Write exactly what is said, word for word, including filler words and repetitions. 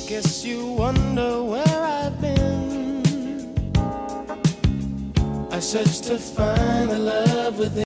Guess you wonder where I've been. I searched to find the love within.